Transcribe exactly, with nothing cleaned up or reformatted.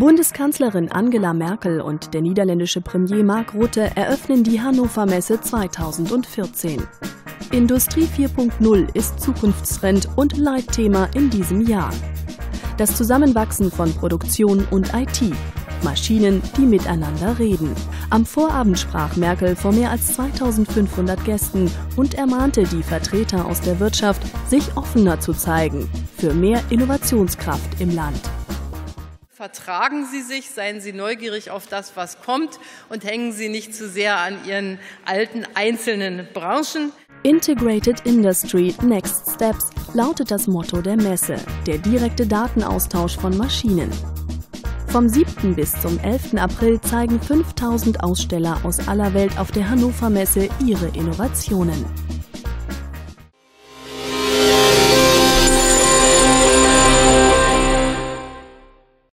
Bundeskanzlerin Angela Merkel und der niederländische Premier Mark Rutte eröffnen die Hannover Messe zweitausendvierzehn. Industrie vier Punkt null ist Zukunftstrend und Leitthema in diesem Jahr. Das Zusammenwachsen von Produktion und I T. Maschinen, die miteinander reden. Am Vorabend sprach Merkel vor mehr als zweitausendfünfhundert Gästen und ermahnte die Vertreter aus der Wirtschaft, sich offener zu zeigen für mehr Innovationskraft im Land. Vertragen Sie sich, seien Sie neugierig auf das, was kommt, und hängen Sie nicht zu sehr an Ihren alten einzelnen Branchen. Integrated Industry Next Steps lautet das Motto der Messe, der direkte Datenaustausch von Maschinen. Vom siebten bis zum elften April zeigen fünftausend Aussteller aus aller Welt auf der Hannover Messe ihre Innovationen.